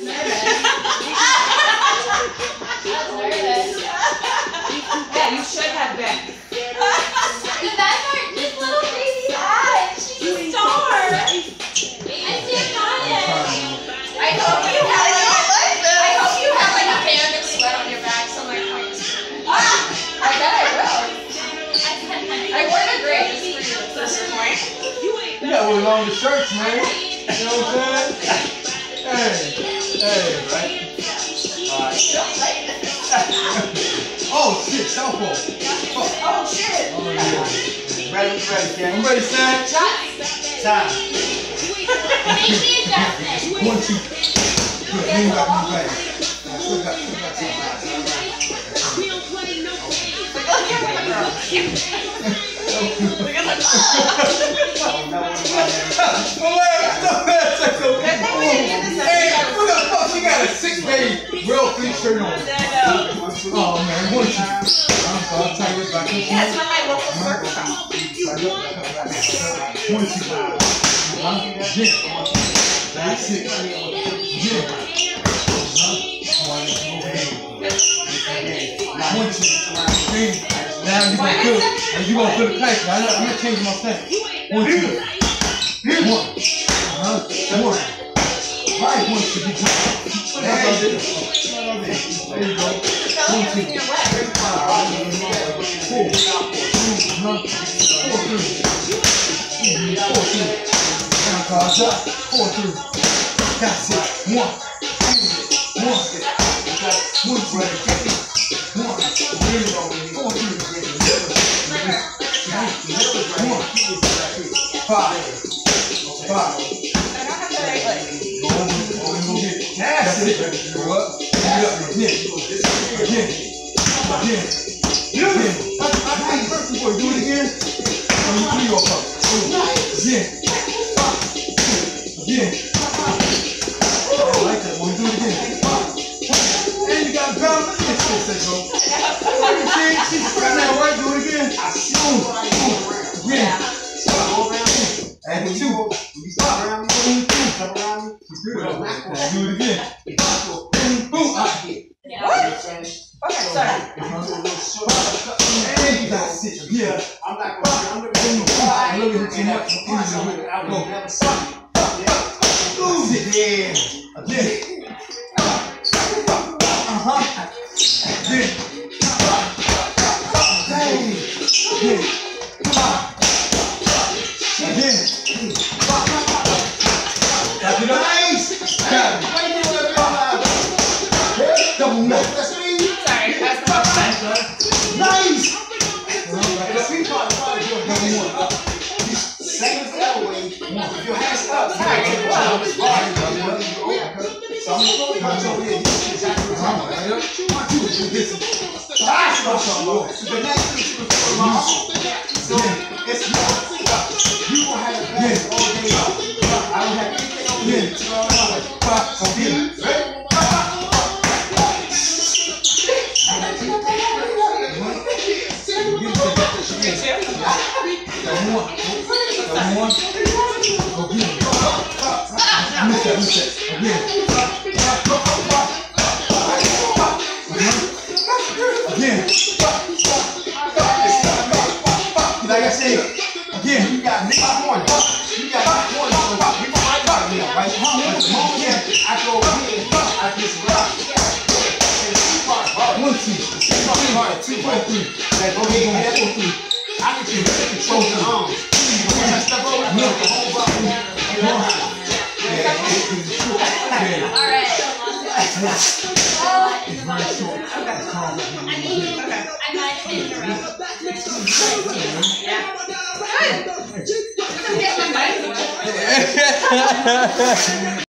Yeah, you should have been. The best part, this little baby eyes. She's a star. I stand on it. I hope you have like a band of sweat on your back so my points. I bet I will. I wore the gray just for you. This point. You got one of the longest shirts, man. You know what I'm saying? Hey, right? Alright. Oh shit, southpaw. Oh shit. Oh yeah. Ready, Cam. I'm ready, Sam. Time. Make the adjustment. 1, 2. Good, lean back, lean back. Slip back, slip back. Hey, look at her. She got a 6-day real fleece shirt on. Oh man, 1, 2. I'll tie it back. Yeah, it's one of my local circle shop. 1, 2. Yeah. That's it. Yeah. 1, 2. Now you gonna feel it. And you gonna feel the clash. I'm gonna change my stance. 1, 2. 1. 1. Right, 1, 2. There you go. 1, 2. 4. 4, 3. That's it. 1. 1. 1, 2. 5. 5. That's it. Go up. Again. I first before you do it again. You 3 or 5. Again. I like that. When we do it again. And you got to bounce. She's spreading that right. Do it again. Again. And 2. Stop. Do it again. Boom. What? Okay, sorry. And that's it. Yeah. I'm not going to look at it too much. Go. Yeah. Again. Again. Again. Nice! Got it. Double no. Sorry, that's the most Nice! Second elbow, if your hands up, so I'm going to go over here. You see exactly what I'm talking about. 1, 2, this is. That's what I'm talking about. The next thing you can put my So it's more. You will have the best all day long. I don't have anything over here. Ready? Like I said, again, You got me corner. You got my corner. So we might got me, right? Yeah, I go over here. I just rock. 1, 2, 2, 3. Like, go ahead, 4, 3. I can just control the arms. When I step over, I know the whole body. Alright. It's very short. I might have interrupted. Good. I'm getting my mic.